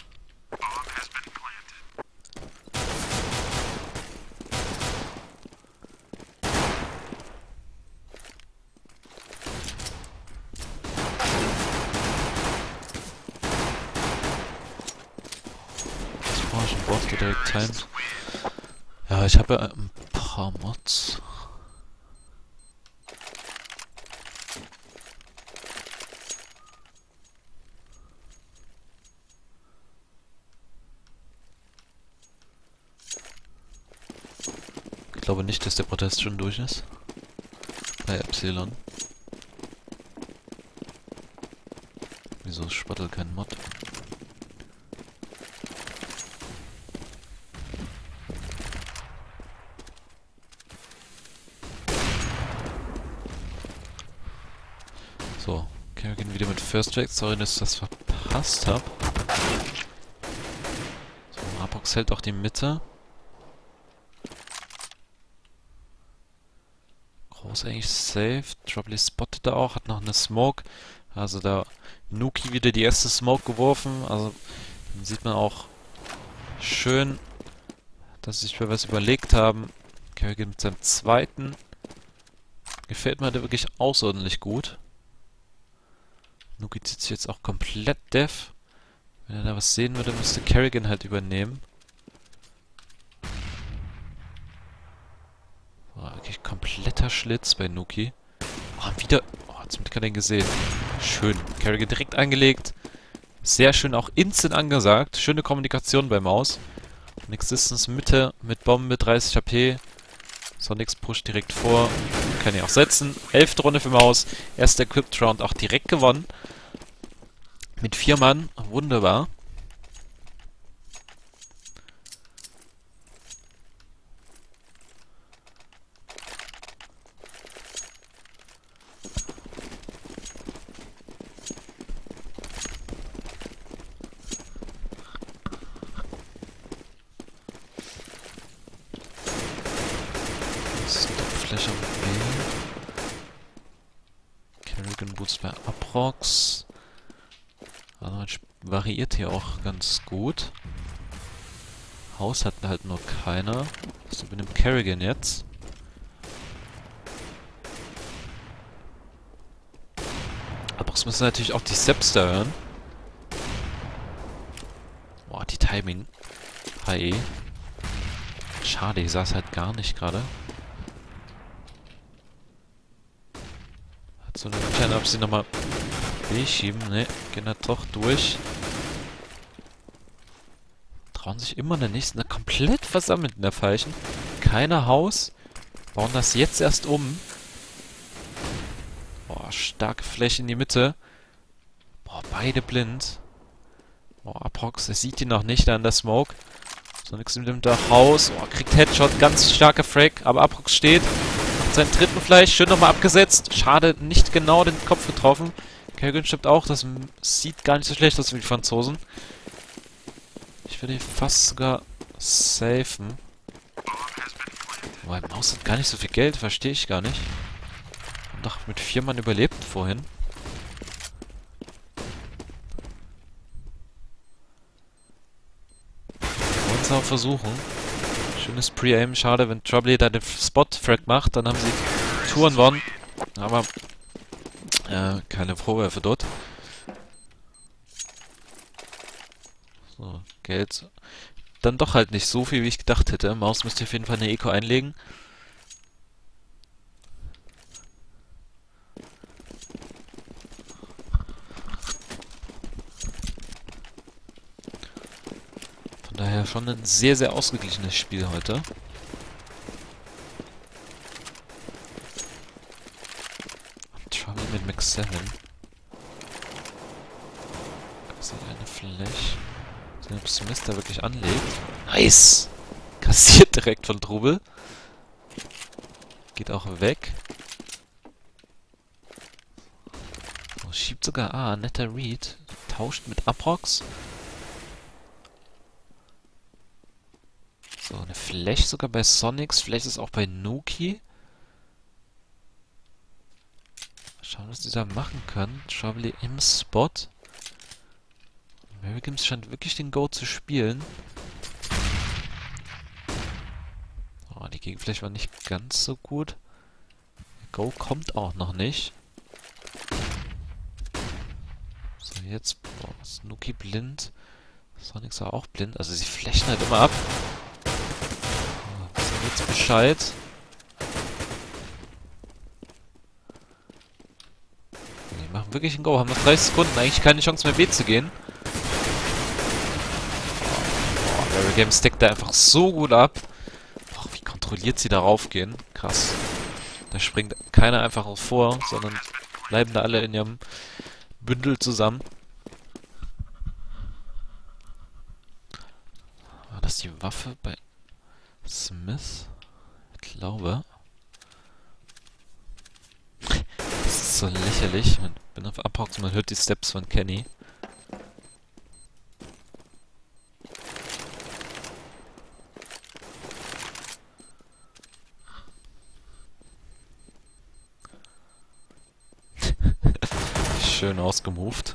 Bot direkt timed. Ja, ich habe ja ein paar Mods. Ich glaube nicht, dass der Protest schon durch ist. Bei Epsilon. Wieso ist Spottel kein Mod? So, Kerrigan wieder mit First Strike. Sorry, dass ich das verpasst habe. So, Apox hält auch die Mitte. Groß eigentlich safe. Trouble spottet da auch, hat noch eine Smoke. Also da Nuki wieder die erste Smoke geworfen. Also dann sieht man auch schön, dass sie sich für was überlegt haben. Kerrigan mit seinem zweiten. Gefällt mir der wirklich außerordentlich gut. Nuki zieht sich jetzt auch komplett dev. Wenn er da was sehen würde, müsste Kerrigan halt übernehmen. War wirklich kompletter Schlitz bei Nuki. Oh, wieder. Oh, zum Glück hat er ihn gesehen. Schön. Kerrigan direkt angelegt. Sehr schön auch instant angesagt. Schöne Kommunikation bei Maus. Nexistence Mitte mit Bomben mit dreißig H P. Sonics pusht direkt vor. Kann ihn auch setzen. Elfte Runde für Maus. Erster Equipped Round auch direkt gewonnen. Mit vier Mann. Wunderbar. Fläche mit B. Kerrigan Boost bei Aprox. Also variiert hier auch ganz gut. Haus hat halt nur keiner. Was übernimmt Kerrigan jetzt? Aprox müssen natürlich auch die Steps da hören. Boah, die Timing. H E. Schade, ich saß halt gar nicht gerade. So eine kleine, ob sie nochmal B schieben. Ne, gehen da doch durch. Trauen sich immer in der nächsten. Da komplett versammelt in der falschen. Keine Haus. Bauen das jetzt erst um. Boah, starke Fläche in die Mitte. Boah, beide blind. Boah, Aprox, er sieht ihn noch nicht da in der Smoke. Sonics nimmt da Haus. Boah, kriegt Headshot. Ganz starker Frag. Aber Aprox steht. Seinen dritten Fleisch, schön nochmal abgesetzt. Schade, nicht genau den Kopf getroffen. Kerrigan stirbt auch, das sieht gar nicht so schlecht aus wie die Franzosen. Ich würde fast sogar safen. Wobei, Maus hat gar nicht so viel Geld, verstehe ich gar nicht. Und doch mit vier Mann überlebt vorhin. es auch versuchen. Schönes Pre-Aim. Schade, wenn Trouble da den Spot-Frag macht, dann haben sie Touren gewonnen. Aber äh, keine Vorwürfe dort. So, Geld. Dann doch halt nicht so viel, wie ich gedacht hätte. Maus müsste auf jeden Fall eine Eco einlegen. Von daher schon ein sehr, sehr ausgeglichenes Spiel heute. Trouble mit Max sieben. Das ist eine Flash. Sehen, ob Smith da wirklich anlegt. Nice! Kassiert direkt von Trouble. Geht auch weg. Oh, schiebt sogar A. Ah, netter Read. Tauscht mit Aprox. So, eine Flash sogar bei Sonics. Vielleicht ist auch bei Nuki. Schauen, was die da machen können. Trouble im Spot. Americans scheint wirklich den Go zu spielen. Oh, die Gegenfläche war nicht ganz so gut. Der Go kommt auch noch nicht. So, jetzt... Boah, Snooki blind. Sonic war auch blind. Also sie flächen halt immer ab. So, jetzt Bescheid. Die machen wirklich einen Go. Haben noch dreißig Sekunden. Eigentlich keine Chance mehr B zu gehen. Games deckt da einfach so gut ab. Boah, wie kontrolliert sie darauf gehen. Krass. Da springt keiner einfach vor, sondern bleiben da alle in ihrem Bündel zusammen. War das die Waffe bei Smith? Ich glaube. Das ist so lächerlich. Ich bin auf Aprox und man hört die Steps von Kenny. Schön ausgemoved.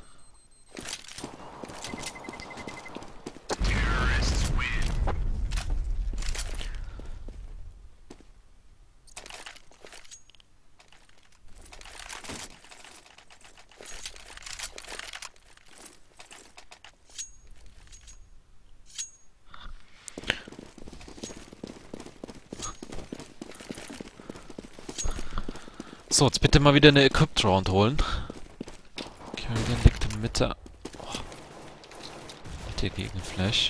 So, jetzt bitte mal wieder eine Equipped Round holen. Kerrigan liegt in Mitte. Oh. Der Gegenflash.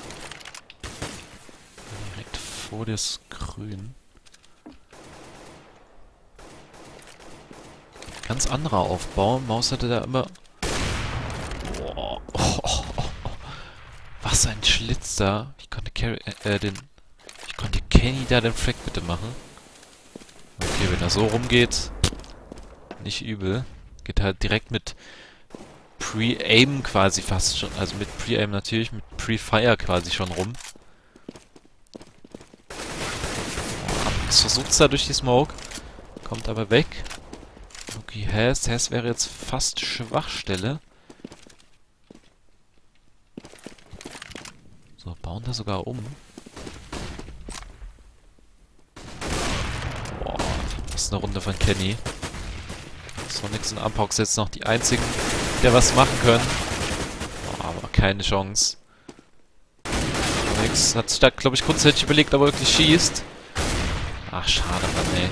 Direkt vor das Grün. Ganz anderer Aufbau. Maus hatte da immer... Oh, oh, oh, oh. Was ein Schlitz da. Ich konnte Carry, äh, den... Ich konnte Kenny da den Frag bitte machen. Okay, wenn er so rumgeht... Nicht übel. Geht halt direkt mit Pre-Aim quasi fast schon. Also mit Pre-Aim natürlich, mit Pre-Fire quasi schon rum. Das versucht es da durch die Smoke. Kommt aber weg. Okay, Has. Has wäre jetzt fast Schwachstelle. So, bauen da sogar um. Boah, das ist eine Runde von Kenny. Sonics und Aprox jetzt noch die einzigen, die da was machen können. Oh, aber keine Chance. Sonics hat sich da, glaube ich, kurzzeitig überlegt, ob er wirklich schießt. Ach, schade, Mann, ey.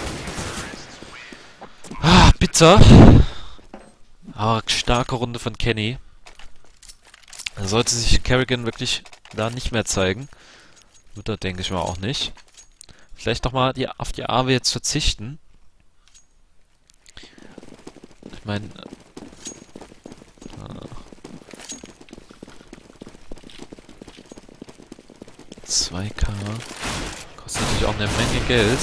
Ah, bitter. Aber starke Runde von Kenny. Da sollte sich Kerrigan wirklich da nicht mehr zeigen. Wird er, denke ich mal, auch nicht. Vielleicht doch mal die, auf die A W jetzt verzichten. Ich meine... Äh, zwei K. Kostet natürlich auch eine Menge Geld.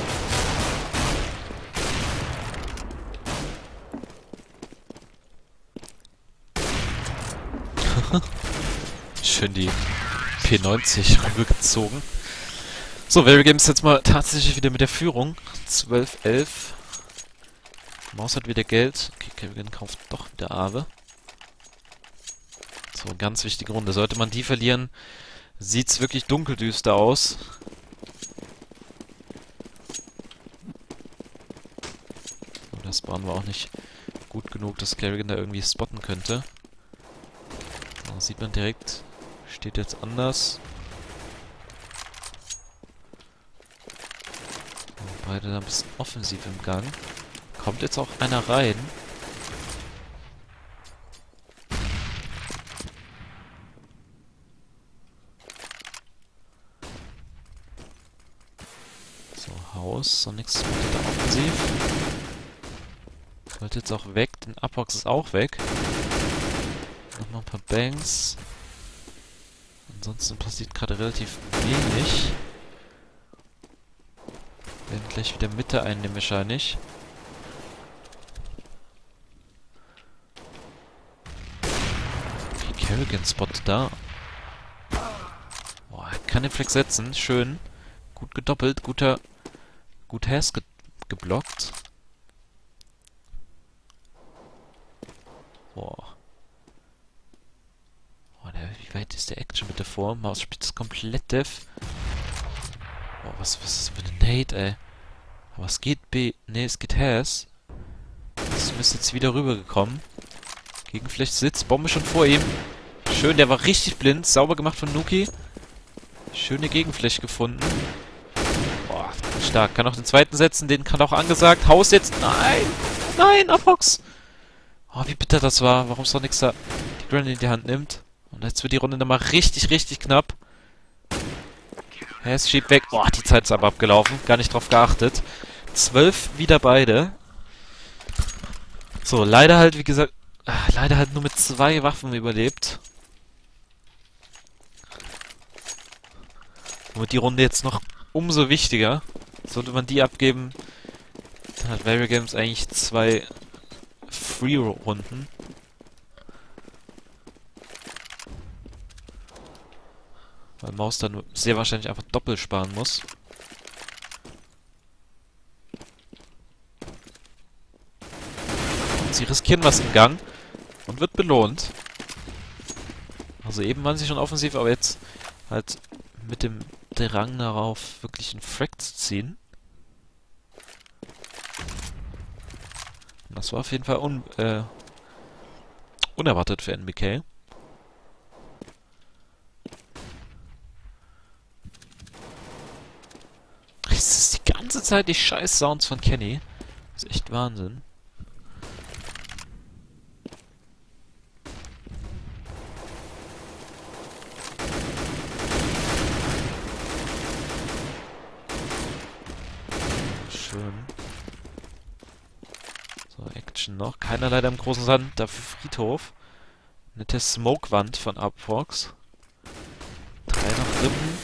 Schön die P neunzig rübergezogen. So, Verygames jetzt mal tatsächlich wieder mit der Führung. zwölf elf. Maus hat wieder Geld. Okay, Kerrigan kauft doch wieder Aave. So, ganz wichtige Runde. Sollte man die verlieren, sieht's wirklich dunkeldüster aus. Und das Spawn war auch nicht gut genug, dass Kerrigan da irgendwie spotten könnte. Da sieht man direkt, steht jetzt anders. Und beide da ein bisschen offensiv im Gang. Kommt jetzt auch einer rein. So, Haus. Sonic spottet da offensiv. Wollte jetzt auch weg. Den Apox ist auch weg. Nochmal ein paar Bangs. Ansonsten passiert gerade relativ wenig. Werden gleich wieder Mitte einnehmen wahrscheinlich. Kerrigan-Spot da. Boah, er kann den Flex setzen. Schön. Gut gedoppelt. Guter... Gut Hass ge geblockt. Boah. Boah, der, wie weit ist der Action bitte vor? Maus spielt das komplett def. Boah, was, was ist das für eine Nade, ey? Aber es geht B... Ne, es geht Hass. Das müsste jetzt wieder rübergekommen. Gegenflecht sitzt. Bombe schon vor ihm. Schön, der war richtig blind. Sauber gemacht von Nuki. Schöne Gegenfläche gefunden. Boah, stark. Kann auch den zweiten setzen. Den kann auch angesagt. Haus jetzt. Nein! Nein, Apox! Oh, wie bitter das war. Warum Sonic da die Granny in die Hand nimmt. Und jetzt wird die Runde nochmal richtig, richtig knapp. Hess schiebt weg. Boah, die Zeit ist aber abgelaufen. Gar nicht drauf geachtet. Zwölf wieder beide. So, leider halt, wie gesagt... Leider halt nur mit zwei Waffen überlebt. Und wird die Runde jetzt noch umso wichtiger. Sollte man die abgeben, dann hat Varigames eigentlich zwei Free-Runden. Weil Maus dann sehr wahrscheinlich einfach doppelt sparen muss. Und sie riskieren was im Gang und wird belohnt. Also eben waren sie schon offensiv, aber jetzt halt mit dem Drang darauf, wirklich einen Frack zu ziehen. Und das war auf jeden Fall un äh, unerwartet für N B K. Es ist die ganze Zeit die scheiß Sounds von Kenny. Das ist echt Wahnsinn. Schön. So, Action noch. Keiner leider im großen Sand, dafür Friedhof. Nette Smoke-Wand von Upfox. Drei noch Rippen.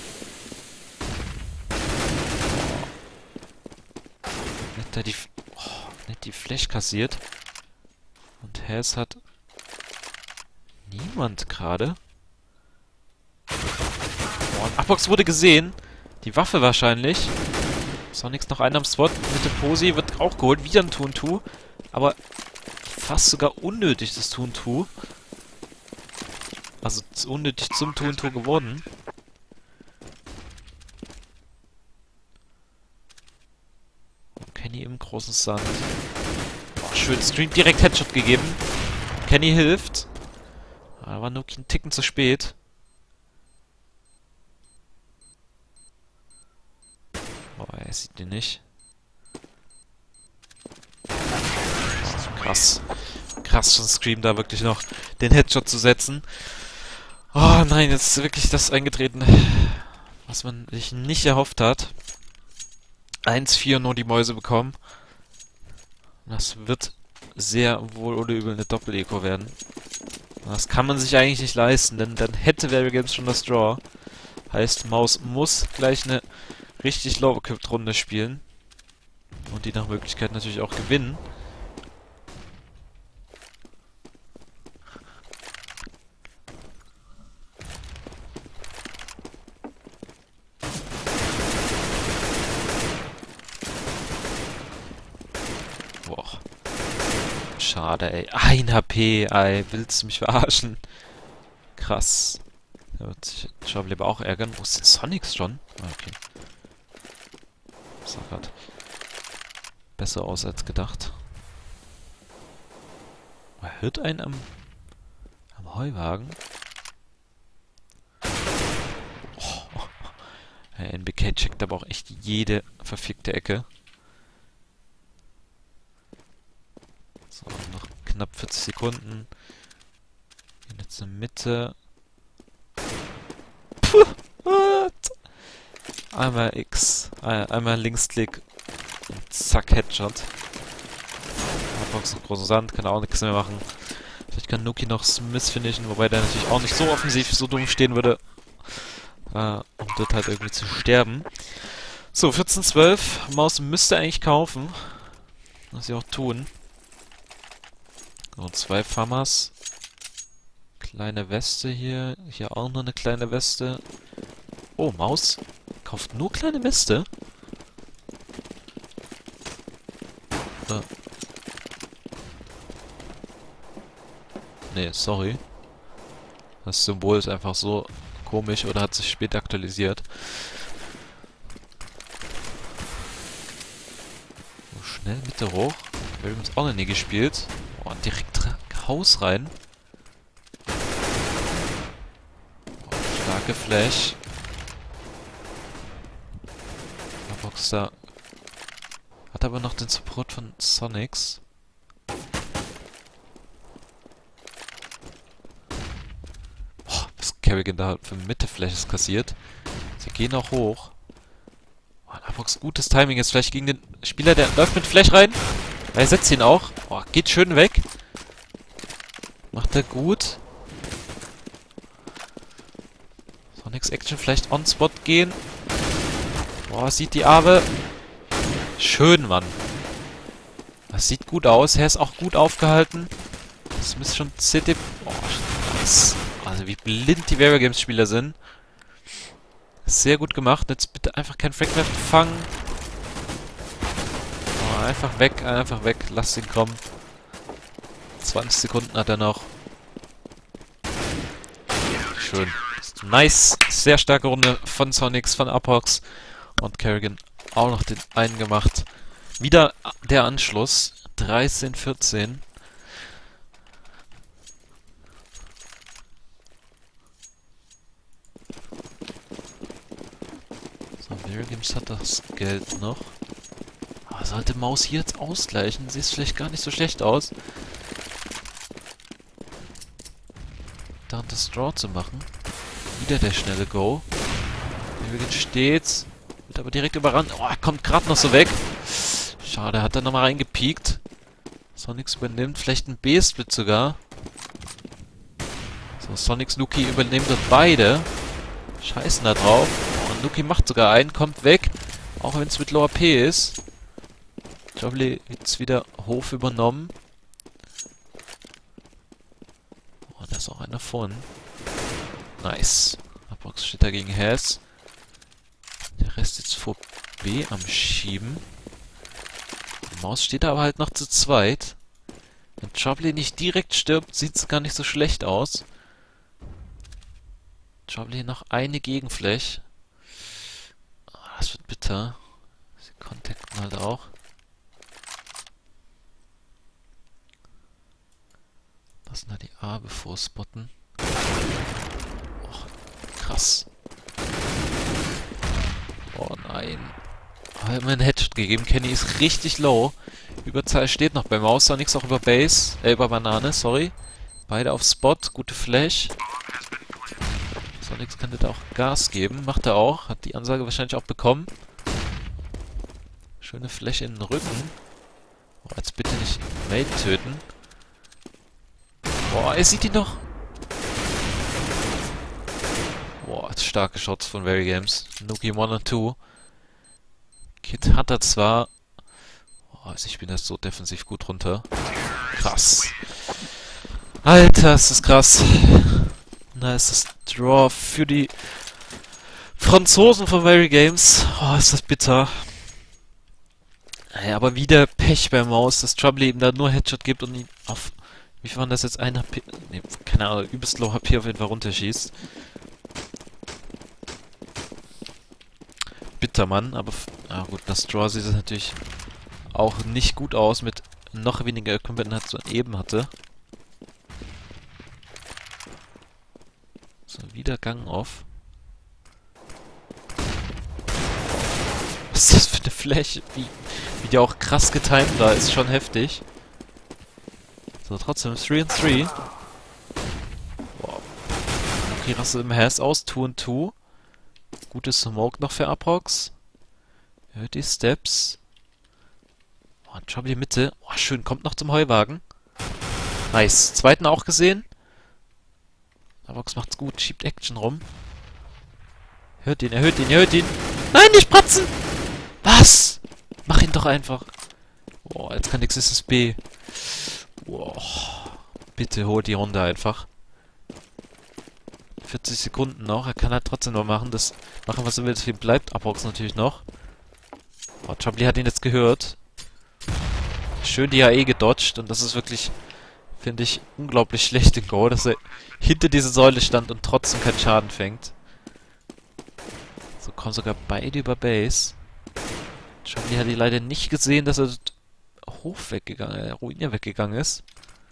Nett, der die, oh, nett die Flash kassiert. Und Hass hat niemand gerade. Oh, und Upfox wurde gesehen. Die Waffe wahrscheinlich. Sonics noch einer am Spot. Mitte Posi wird auch geholt. Wieder ein Tuntu. Aber fast sogar unnötig, das Tuntu. Also unnötig zum Tuntu geworden. Und Kenny im großen Sand. Oh, schön. Stream direkt Headshot gegeben. Kenny hilft. Aber nur einen Ticken zu spät. Oh, er sieht den nicht. Oh, krass. Krass von Scream da wirklich noch den Headshot zu setzen. Oh nein, jetzt ist wirklich das eingetreten, was man sich nicht erhofft hat. eins vier nur die Mäuse bekommen. Das wird sehr wohl oder übel eine Doppel-Eco werden. Das kann man sich eigentlich nicht leisten, denn dann hätte Varigames schon das Draw. Heißt, Maus muss gleich eine richtig low-equipped Runde spielen. Und die nach Möglichkeit natürlich auch gewinnen. Boah. Schade, ey. ein H P, ey. Willst du mich verarschen? Krass. Da wird sich Trouble aber auch ärgern. Wo ist denn Sonics schon? Ah, okay. Das sah grad besser aus als gedacht. Er hört einen am, am Heuwagen. Oh. Der N B K checkt aber auch echt jede verfickte Ecke. So, noch knapp vierzig Sekunden. Gehen jetzt in die Mitte. Puh, what? Einmal X, einmal Linksklick und zack, Headshot. Box und großen Sand, kann er auch nichts mehr machen. Vielleicht kann Nuki noch Smith finishen, wobei der natürlich auch nicht so offensiv, so dumm stehen würde. Äh, um dort halt irgendwie zu sterben. So, vierzehn zwölf. Maus müsste eigentlich kaufen. Was sie auch tun. So, zwei Famas. Kleine Weste hier. Hier auch noch eine kleine Weste. Oh, Maus kauft nur kleine Weste? Äh. Nee, sorry. Das Symbol ist einfach so komisch oder hat sich später aktualisiert. So, schnell Mitte hoch. Wir haben uns auch noch nie gespielt. Oh, direkt Haus rein. Oh, starke Flash. Der Boxer hat aber noch den Support von Sonics. Kerrigan da für Mitte-Flashes kassiert. Sie gehen auch hoch. Oh, Apox, gutes Timing jetzt vielleicht gegen den Spieler, der läuft mit Flash rein. Er setzt ihn auch. Oh, geht schön weg. Macht er gut. Sonics Action vielleicht on-spot gehen. Boah, sieht die Arme. Schön, Mann. Das sieht gut aus. Er ist auch gut aufgehalten. Das müsste schon C T... Oh, nice. Also wie blind die Warrior Games Spieler sind. Sehr gut gemacht. Jetzt bitte einfach kein Frag mehr fangen. Oh, einfach weg, einfach weg. Lasst ihn kommen. zwanzig Sekunden hat er noch. Schön. Nice. Sehr starke Runde von Sonics, von Apox. Und Kerrigan auch noch den einen gemacht. Wieder der Anschluss. dreizehn vierzehn. Warrior Games hat das Geld noch. Aber sollte Maus hier jetzt ausgleichen, sieht es vielleicht gar nicht so schlecht aus. Daran das Draw zu machen. Wieder der schnelle Go. Warrior Games steht. Wird aber direkt überrannt. Oh, er kommt gerade noch so weg. Schade, hat er nochmal reingepiekt. Sonics übernimmt. Vielleicht ein B-Split sogar. So, Sonics, Nuki übernehmen dort beide. Scheißen da drauf. Nuki macht sogar einen, kommt weg. Auch wenn es mit Lower P ist. Trouble jetzt wieder Hof übernommen. Oh, da ist auch einer von. Nice. Apox steht da gegen Hess. Der Rest jetzt vor B am Schieben. Die Maus steht da aber halt noch zu zweit. Wenn Trouble nicht direkt stirbt, sieht es gar nicht so schlecht aus. Trouble noch eine Gegenfläche. Das wird bitter. Sie kontakten halt auch. Lassen da die A bevor spotten. Oh, krass. Oh nein. Aber immer einen Headshot gegeben. Kenny ist richtig low. Überzahl steht noch bei Maus. Sonics auch über Base. Äh, über Banane, sorry. Beide auf Spot. Gute Flash. Sonics könnte da auch Gas geben. Macht er auch. Hat die Ansage wahrscheinlich auch bekommen. Schöne Flash in den Rücken. Oh, jetzt bitte nicht Mate töten. Boah, er sieht ihn noch. Boah, starke Shots von Warrior Games. Nuki eins und zwei. Kid hat er zwar. Oh, also ich bin das so defensiv gut runter. Krass. Alter, ist das krass. Da ist das Draw für die Franzosen von Warrior Games. Oh, ist das bitter. Ja, aber wieder Pech bei Maus, dass Trouble eben da nur Headshot gibt und ihn auf, wie viel waren das jetzt, ein H P, ne, keine Ahnung, übelst low H P auf jeden Fall runterschießt. guter Mann, aber... Ah gut, das Straw sieht es natürlich auch nicht gut aus mit noch weniger Equipment, als er eben hatte. So, wieder Gang off. Was ist das für eine Fläche? Wie, wie die auch krass getimed war, ist schon heftig. So, trotzdem drei und drei. Wow. Okay, raste im Hass aus, zwei und zwei. Gutes Smoke noch für Aprox. Hört die Steps. Oh, ein Job in die Mitte. Oh, schön, kommt noch zum Heuwagen. Nice. Zweiten auch gesehen. Aprox macht's gut, schiebt Action rum. Hört ihn, er hört ihn, er hört ihn. Nein, nicht pratzen! Was? Mach ihn doch einfach. Boah, jetzt kann Existence B. Boah. Bitte hol die Runde einfach. vierzig Sekunden noch. Er kann halt trotzdem noch machen. Das machen, was er will. Deswegen bleibt Aprox natürlich noch. Oh, Chablis hat ihn jetzt gehört. Schön die A E gedodged. Und das ist wirklich, finde ich, unglaublich schlecht in Go, dass er hinter dieser Säule stand und trotzdem keinen Schaden fängt. So kommen sogar beide über Base. Chablis hat die leider nicht gesehen, dass er Hof weggegangen, äh, Ruine weggegangen ist.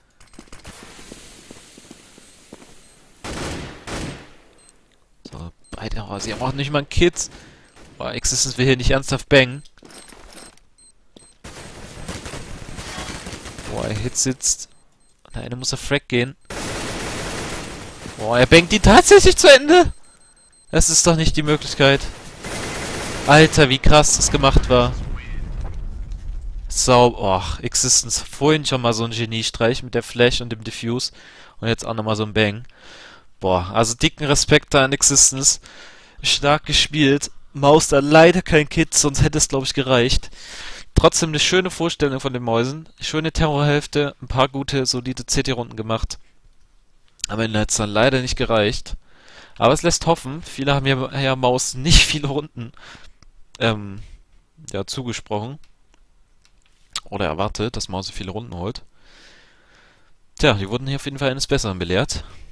So, beide, oh, sie haben auch nicht mal einen Kit. Oh, Existence will hier nicht ernsthaft bangen. Boah, er Hit sitzt. Der eine muss auf Frag gehen. Boah, er bangt die tatsächlich zu Ende. Das ist doch nicht die Möglichkeit. Alter, wie krass das gemacht war. So, oh, Existence. Vorhin schon mal so ein Geniestreich mit der Flash und dem Diffuse. Und jetzt auch nochmal so ein Bang. Boah, also dicken Respekt da an Existence. Stark gespielt. Maus da leider kein Kit, sonst hätte es, glaube ich, gereicht. Trotzdem eine schöne Vorstellung von den Mäusen. Schöne Terrorhälfte, ein paar gute, solide C T-Runden gemacht. Am Ende hat es dann leider nicht gereicht. Aber es lässt hoffen. Viele haben ja, ja Maus nicht viele Runden ähm, ja, zugesprochen. Oder erwartet, dass Maus so viele Runden holt. Tja, die wurden hier auf jeden Fall eines Besseren belehrt.